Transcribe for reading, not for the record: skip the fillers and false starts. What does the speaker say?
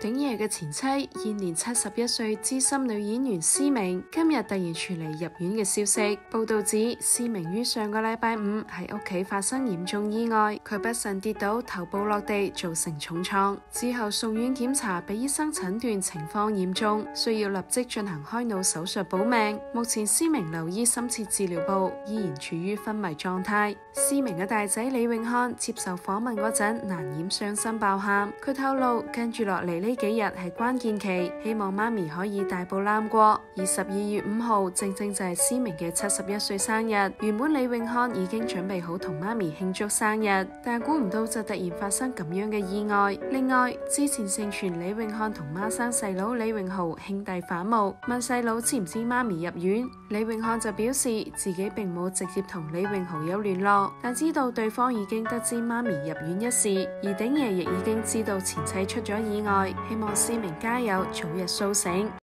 鼎爺嘅前妻現年71歲資深女演員施明今日突然傳嚟入院嘅消息。報道指施明於上個禮拜五喺屋企發生嚴重意外，佢不慎跌倒，頭部落地造成重創，之後送院檢查，被醫生診斷情況嚴重，需要立即進行開腦手術保命。目前施明留醫深切治療部，依然處於昏迷狀態。施明嘅大仔李永漢接受訪問嗰陣難掩傷心爆喊，佢透露跟住落嚟呢幾日係關鍵期，希望媽咪可以大步攬過。而12月5號正正就係施明嘅71歲生日，原本李永漢已經準備好同媽咪慶祝生日，但估唔到就突然發生咁樣嘅意外。另外，之前盛傳李永漢同孖生細佬李永豪兄弟反目，問細佬知唔知媽咪入院，李永漢就表示自己並冇直接同李永豪有聯絡，但知道對方已經得知媽咪入院一事，而鼎爺亦已經知道前妻出咗意外，希望施明加油，早日甦醒。